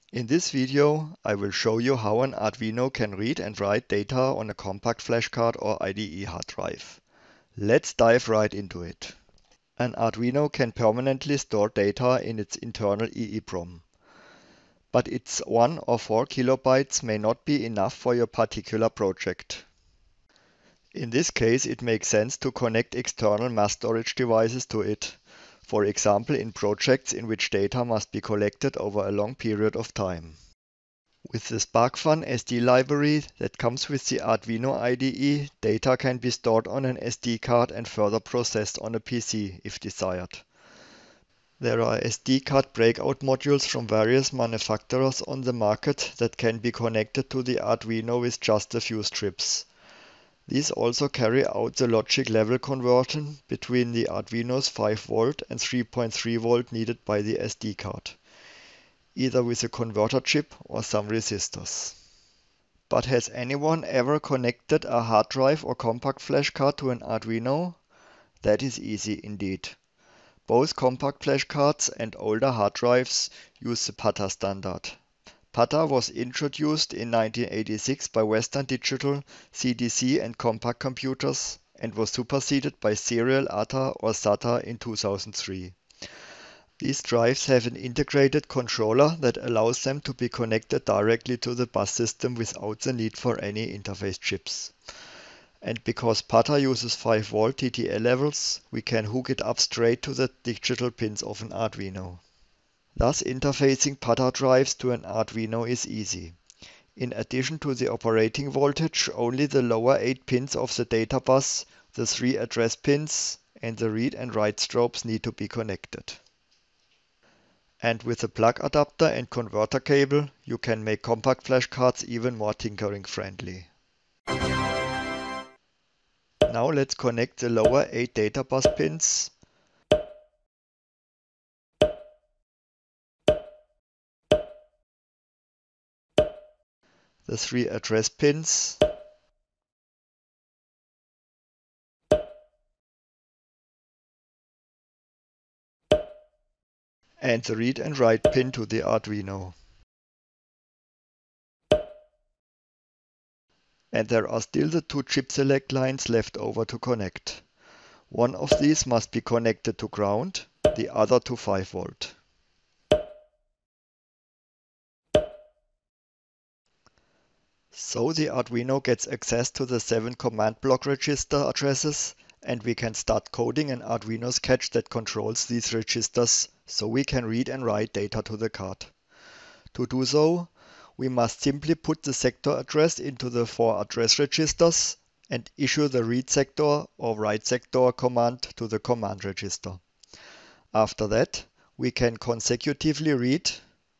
In this video, I will show you how an Arduino can read and write data on a compact flash card or IDE hard drive. Let's dive right into it. An Arduino can permanently store data in its internal EEPROM, but its 1 or 4 kilobytes may not be enough for your particular project. In this case, it makes sense to connect external mass storage devices to it, for example in projects in which data must be collected over a long period of time. With the SparkFun SD library that comes with the Arduino IDE, data can be stored on an SD card and further processed on a PC if desired. There are SD card breakout modules from various manufacturers on the market that can be connected to the Arduino with just a few strips. These also carry out the logic level conversion between the Arduino's 5V and 3.3V needed by the SD card, either with a converter chip or some resistors. But has anyone ever connected a hard drive or compact flash card to an Arduino? That is easy indeed. Both compact flash cards and older hard drives use the PATA standard. PATA was introduced in 1986 by Western Digital, CDC and Compaq Computers and was superseded by Serial ATA or SATA in 2003. These drives have an integrated controller that allows them to be connected directly to the bus system without the need for any interface chips. And because PATA uses 5V TTL levels, we can hook it up straight to the digital pins of an Arduino. Thus, interfacing PATA drives to an Arduino is easy. In addition to the operating voltage, only the lower 8 pins of the data bus, the 3 address pins, and the read and write strobes need to be connected. And with a plug adapter and converter cable, you can make compact flash cards even more tinkering friendly. Now let's connect the lower 8 data bus pins the 3 address pins, and the read and write pin to the Arduino. And there are still the 2 chip select lines left over to connect. One of these must be connected to ground, the other to 5V. So the Arduino gets access to the 7 command block register addresses, and we can start coding an Arduino sketch that controls these registers so we can read and write data to the card. To do so, we must simply put the sector address into the 4 address registers and issue the read sector or write sector command to the command register. After that, we can consecutively read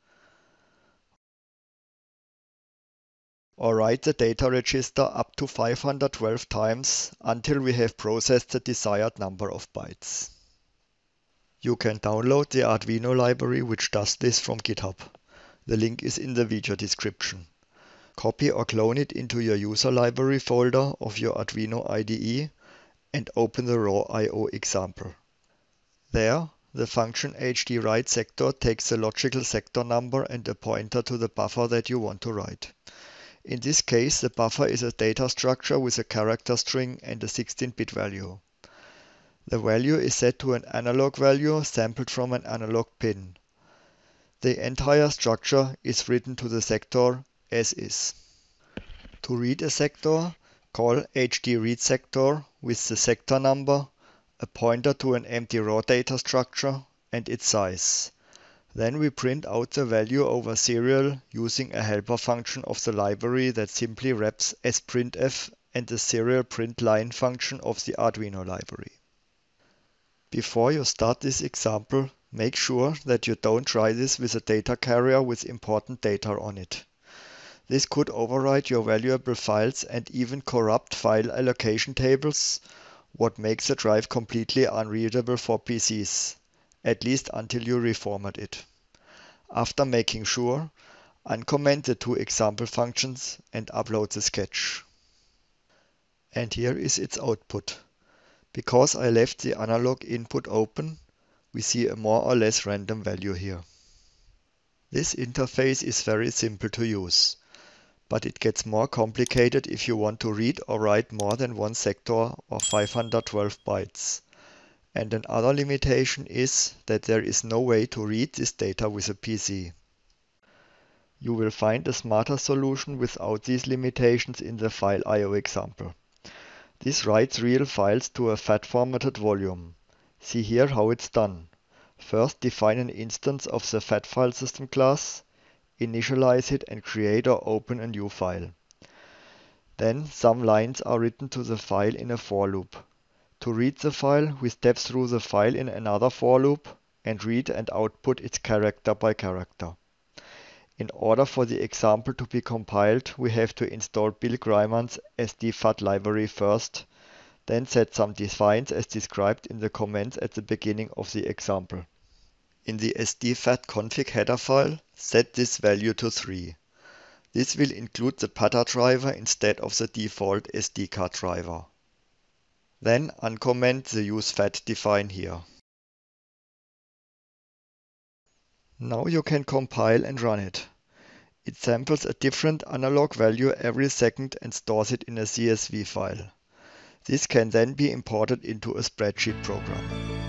or write the data register up to 512 times until we have processed the desired number of bytes. You can download the Arduino library which does this from GitHub. The link is in the video description. Copy or clone it into your user library folder of your Arduino IDE and open the raw I/O example. There, the function hdWrite sector takes the logical sector number and a pointer to the buffer that you want to write. In this case, the buffer is a data structure with a character string and a 16-bit value. The value is set to an analog value sampled from an analog pin. The entire structure is written to the sector as is. To read a sector, call hdReadSector with the sector number, a pointer to an empty raw data structure, and its size. Then we print out the value over serial using a helper function of the library that simply wraps as printf and the serial print line function of the Arduino library. Before you start this example, make sure that you don't try this with a data carrier with important data on it. This could overwrite your valuable files and even corrupt file allocation tables, what makes the drive completely unreadable for PCs, at least until you reformat it. After making sure, uncomment the 2 example functions and upload the sketch. And here is its output. Because I left the analog input open, we see a more or less random value here. This interface is very simple to use, but it gets more complicated if you want to read or write more than one sector or 512 bytes. And another limitation is that there is no way to read this data with a PC. You will find a smarter solution without these limitations in the file I/O example. This writes real files to a FAT formatted volume. See here how it's done. First define an instance of the FAT file system class, initialize it and create or open a new file. Then some lines are written to the file in a for loop. To read the file, we step through the file in another for loop and read and output its character by character. In order for the example to be compiled, we have to install Bill Greiman's SDFAT library first, then set some defines as described in the comments at the beginning of the example. In the SDFAT config header file, set this value to 3. This will include the PATA driver instead of the default SD card driver. Then uncomment the useFAT define here. Now you can compile and run it. It samples a different analog value every second and stores it in a CSV file. This can then be imported into a spreadsheet program.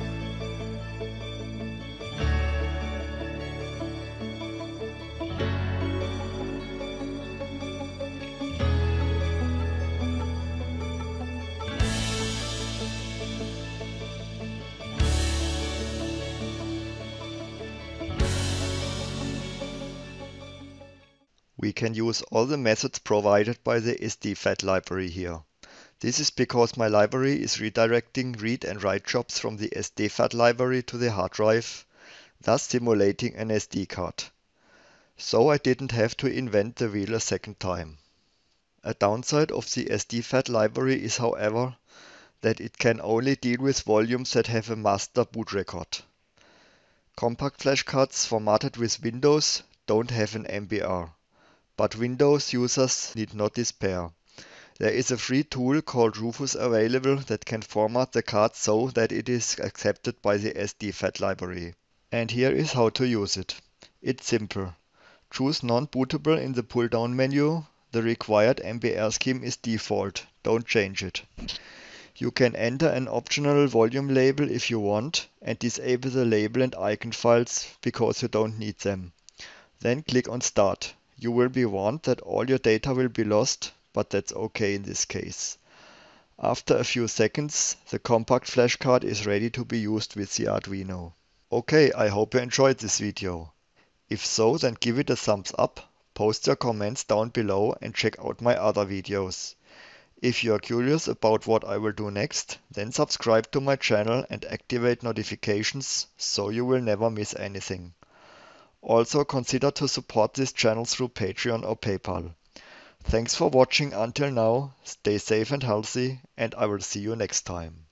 We can use all the methods provided by the SDFAT library here. This is because my library is redirecting read and write jobs from the SDFAT library to the hard drive, thus simulating an SD card. So I didn't have to invent the wheel a second time. A downside of the SDFAT library is, however, that it can only deal with volumes that have a master boot record. Compact flash cards formatted with Windows don't have an MBR. But Windows users need not despair. There is a free tool called Rufus available that can format the card so that it is accepted by the SDFAT library. And here is how to use it. It's simple. Choose non-bootable in the pull-down menu. The required MBR scheme is default. Don't change it. You can enter an optional volume label if you want and disable the label and icon files because you don't need them. Then click on Start. You will be warned that all your data will be lost, but that's okay in this case. After a few seconds, the compact flash card is ready to be used with the Arduino. Okay, I hope you enjoyed this video. If so, then give it a thumbs up, post your comments down below and check out my other videos. If you are curious about what I will do next, then subscribe to my channel and activate notifications so you will never miss anything. Also consider to support this channel through Patreon or PayPal. Thanks for watching until now, stay safe and healthy, and I will see you next time.